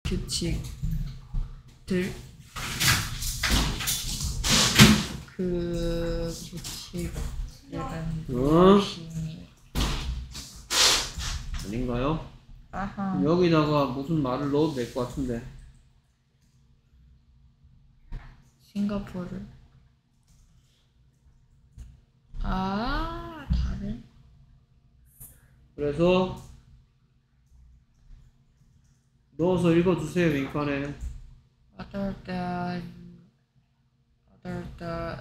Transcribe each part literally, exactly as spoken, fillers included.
규칙들 그 규칙들은 무엇이니? 아닌가요? 아하. 여기다가 무슨 말을 넣어도 될 것 같은데. 싱가포르. 아, 다른? 그래서 넣어서 읽어주세요, 윙칸에. What are the What are the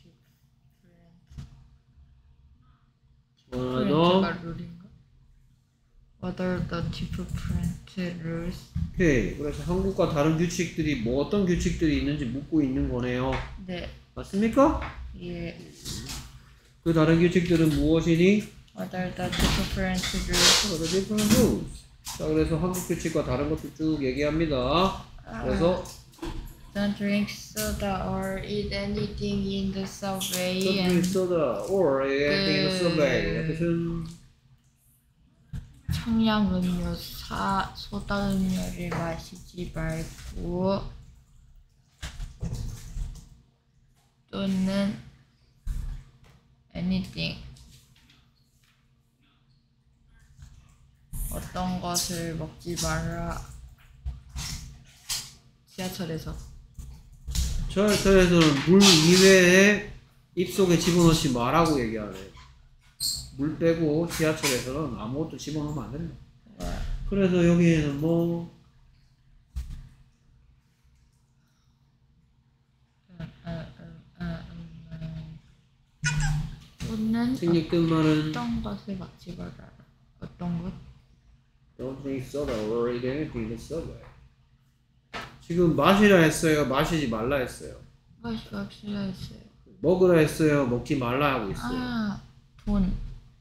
하나 different 더. 룰인가? What are the different rules? 오케이. 그래서 한국과 다른 규칙들이 뭐 어떤 규칙들이 있는지 묻고 있는 거네요. 네. 맞습니까? 예. 그 다른 규칙들은 무엇이니? What are the different rules? What are the different rules? 자, 그래서 한국 규칙과 다른 것도 쭉 얘기합니다. 그래서 Don't drink soda or eat anything in the subway. Don't drink soda or anything in the subway. 뜻은 청량음료, 사, 소다 음료를 마시지 말고 또는 anything 어떤 것을 먹지 마라. 지하철에서 지하철에서는 물 이외에 입속에 집어넣지 말라고 얘기하네. 물 빼고 지하철에서는 아무것도 집어넣으면 안 된다. 그래서 여기에는 뭐 또는 생략된 말은 어떤 것을 먹지 말아라. 어떤 것? Don't drink soda or eat anything in the subway. 지금 마시라 했어요? 마시지 말라 했어요? 마시 마시라 했어요. 먹으라 했어요? 먹지 말라 하고 있어요? 아, 돈.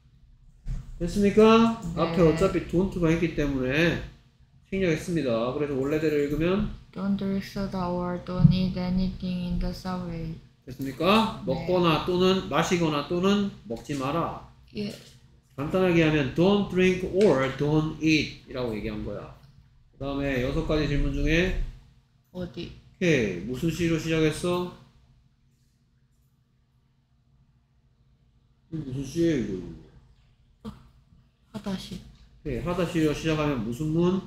됐습니까? 네. 앞에 어차피 don't가 있기 때문에 생략했습니다. 그래서 원래대로 읽으면 Don't drink soda or don't eat anything in the subway. 됐습니까? 네. 먹거나 또는 마시거나 또는 먹지 마라. 예. 간단하게 하면 don't drink or don't eat 이라고 얘기한 거야. 그 다음에 여섯 가지 질문 중에 어디? 오케이 무슨 시로 시작했어? 무슨 시예요 이거? 하다시. 오케이 하다시로 시작하면 무슨 문?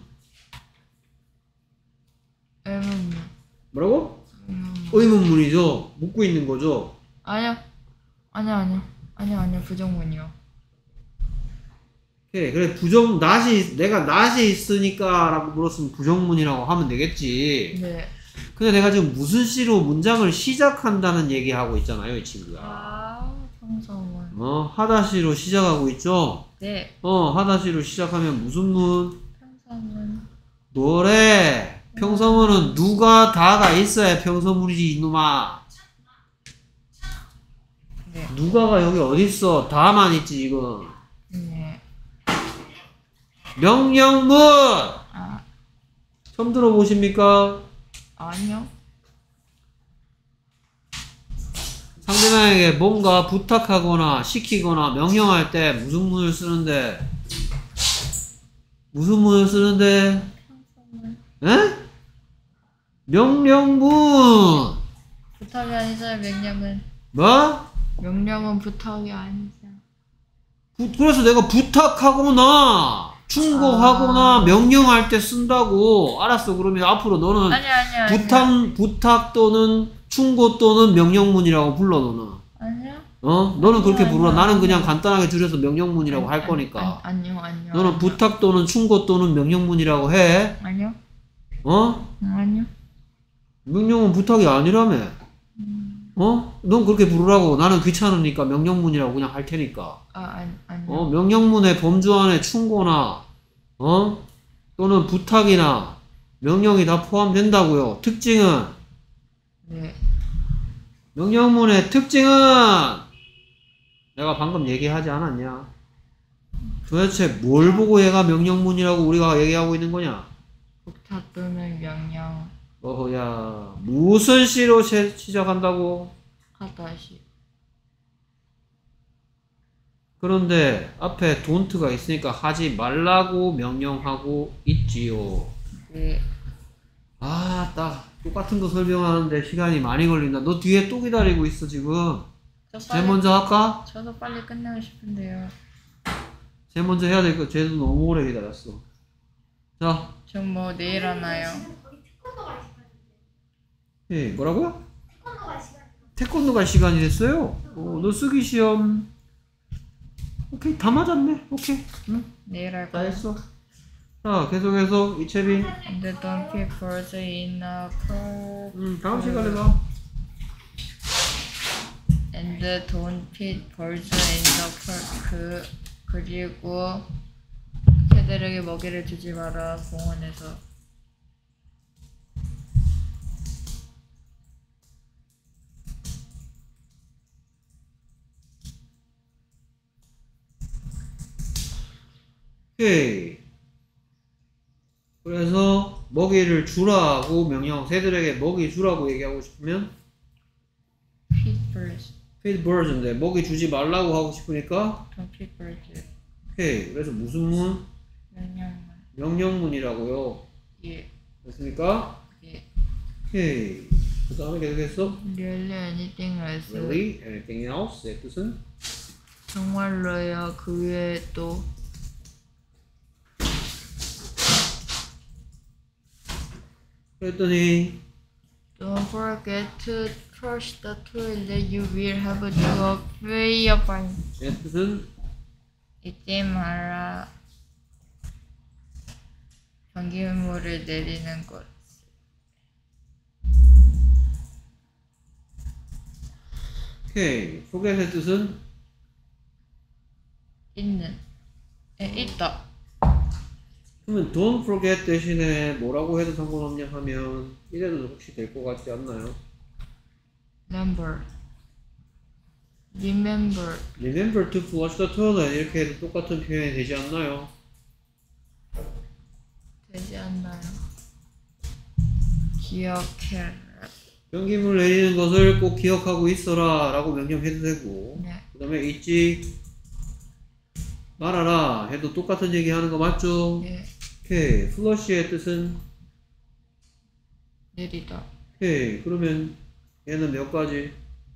의문문. 뭐라고? 의문문. 의문문이죠. 묻고 있는 거죠. 아니요. 아니요 아니요. 아니요 아니요 부정문이요. 오케이 그래 부정 낫이 내가 낫이 있으니까 라고 물었으면 부정문이라고 하면 되겠지. 네. 근데 내가 지금 무슨 시로 문장을 시작한다는 얘기하고 있잖아요 이 친구가. 아 평서문. 어 하다시로 시작하고 있죠. 네. 어 하다시로 시작하면 무슨 문? 평서문. 노래. 평서문은 누가 다가 있어야 평서문이지 이놈아. 네. 누가가 여기 어딨어? 다만 있지 지금. 네. 명령문. 아 처음 들어보십니까? 아니요. 상대방에게 뭔가 부탁하거나 시키거나 명령할 때 무슨 문을 쓰는데? 무슨 문을 쓰는데? 평서문. 에? 명령문. 부탁이 아니잖아요 명령은. 뭐? 명령은 부탁이 아니죠. 부, 그래서 내가 부탁하거나 충고하거나 아. 명령할 때 쓴다고. 알았어. 그러면 앞으로 너는 아니 아니 아니. 부탁 부탁 또는 충고 또는 명령문이라고 불러 너는. 아니요. 어? 너는 그렇게 아니요, 부르라. 아니요, 나는 그냥 아니요. 간단하게 줄여서 명령문이라고 할 아니, 거니까. 아니, 아니요 아니요. 너는 아니요. 부탁 또는 충고 또는 명령문이라고 해. 아니요. 어? 아니요. 명령은 부탁이 아니라며. 어? 넌 그렇게 부르라고. 나는 귀찮으니까 명령문이라고 그냥 할 테니까. 아 아니 아니요. 어? 명령문의 범주 안에 충고나 어? 또는 부탁이나 명령이 다 포함된다고요. 특징은 네. 명령문의 특징은 내가 방금 얘기하지 않았냐? 도대체 뭘 보고 얘가 명령문이라고 우리가 얘기하고 있는 거냐? 부탁 또는 명령. 어허야 무슨 시로 시, 시작한다고? 하다시. 그런데 앞에 don't가 있으니까 하지 말라고 명령하고 있지요. 네. 나 똑같은 거 설명하는데 시간이 많이 걸린다. 너 뒤에 또 기다리고 있어 지금. 저 쟤 빨리, 먼저 할까? 저도 빨리 끝내고 싶은데요. 쟤 먼저 해야 될 거. 쟤도 너무 오래 기다렸어. 자, 전 뭐 내일 하나요? 예, 뭐라고요? 태권도 갈 시간이 됐어요. 어, 너 쓰기 시험. 오케이, 다 맞았네. 오케이, 응, 내일 할 다 거예요. 했어. 자, 계속해서 이채빈. The donkey birds in a pearl. 음, 다음 시간에 봐. And the donkey birds in the pearl. 그 그리고 새들에게 먹이를 주지 마라 공원에서. 오케이. 그래서 먹이를 주라고 명령, 새들에게 먹이 주라고 얘기하고 싶으면 Feed birds. feed birds인데 먹이 주지 말라고 하고 싶으니까 donkey birds. 오케이. 그래서 무슨 문? 명령만. 명령문이라고요. 예. 됐습니까? 예. 오케이. 그 다음에 계속해서 Really anything else? really anything else? 의 뜻은 정말로요. 그 외에 또 그랬더니 Don't forget to flush the toilet. You will have to pay a fine. 의 뜻은 잊지 마라. 변기물을 내리는 것. 오케이. forget의 뜻은 있는. 에, 있다. 그러면 don't forget 대신에 뭐라고 해도 상관없냐 하면 이래도 혹시 될 것 같지 않나요? Remember. Remember. Remember to flush the toilet 이렇게 해도 똑같은 표현이 되지 않나요? 되지 않나요? 기억해라. 변기물 내리는 것을 꼭 기억하고 있어라 라고 명령해도 되고 네. 그 다음에 잊지 말아라 해도 똑같은 얘기 하는 거 맞죠? 네. 오케이. flush의 뜻은 내리다. 오케이. 그러면 얘는 몇 가지?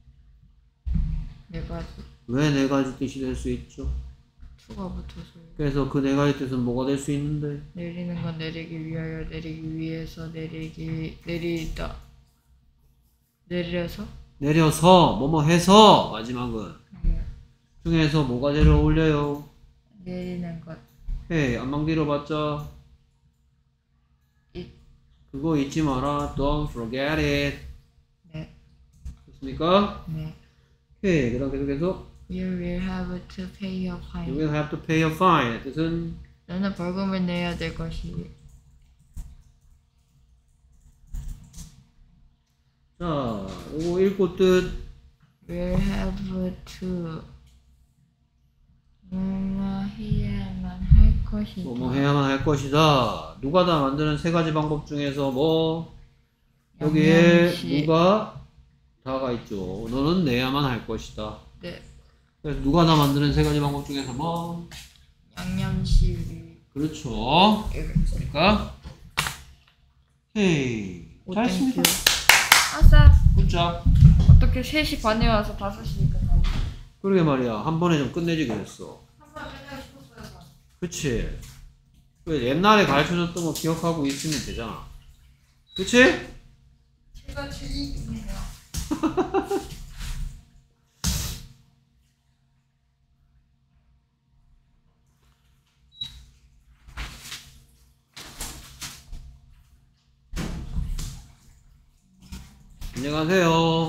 네 가지. 왜 네 가지 뜻이 될 수 있죠? 투가 붙어서요. 그래서 그 네 가지 뜻은 뭐가 될 수 있는데 내리는 건 내리기 위하여, 내리기 위해서, 내리기 내리다. 내려서? 내려서 뭐뭐 해서 마지막은 네. 중에서 뭐가 제일 어울려요? 내리는 것. 헤이 안망 뒤로봤자 잊. 그거 잊지 마라. Don't forget it. 네. 됐습니까? 네. 오케이. 그 다음 계속해서 You will have to pay a You fine. will have to pay a fine. 뜻은 너는 벌금을 내야 될 것이. 자, 요거 읽고 뜻 Will have to. 뭐뭐 해야만 할 것이다. 뭐뭐 해야만 할 것이다. 누가 다 만드는 세 가지 방법 중에서 뭐 여기에 양념시. 누가 다가 있죠. 너는 내야만 할 것이다. 네. 그래서 누가 다 만드는 세 가지 방법 중에서 뭐 양념시. 그렇죠. 됐습니까? 헤이 잘했습니다. 아싸. 굿잡. 어떻게 세 시 반에 와서 다섯 시에 끝나지? 그러게 말이야. 한 번에 좀 끝내지 그랬어. 한 번 끝내고 싶었어요. 그치? 왜 옛날에 가르쳐줬던 거 기억하고 있으면 되잖아. 그치? 제가 주인이네요. 안녕하세요.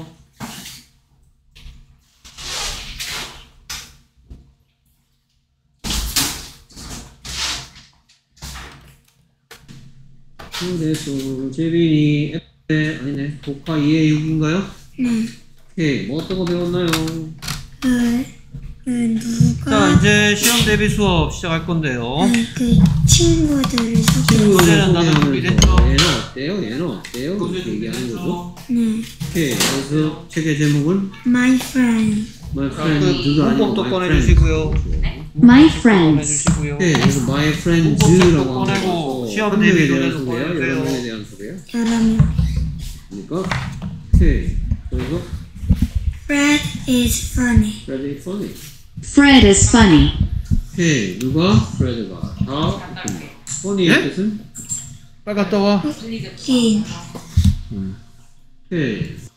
그래서 재빈이 에 아니네 복화 이의 육인가요? 네. 오케이 뭐 어떤 거 배웠나요? 그, 그 누가 자 이제 시험 대비 수업 시작할 건데요. 그, 그 친구들을 소개. 어제는 나도 준비됐죠? 얘는 어때요? 얘는 어때요? 이렇게 얘기하는 거죠. 네. 오케이 그래서 책의 제목은 My friend. My 자, friend 그 누가 아니고 문법도 my 꺼내주시고요. friend. My 문법 friends. 해주시고요. 네, 그래서 my 문법 friends라고 꺼내고 하면 시험 한 명에 대비 대한 전에도 소개야? 여러 보여주세요. 명에 대한 소개야? 여러 명. 그러니까 오케이. 그래서 Fred is funny. Freddy funny. Fred is funny. 오케이. 누가? Fred가. 다 웃긴다. funny의 뜻은? 빨리 갔다 와. 긴. 오케이.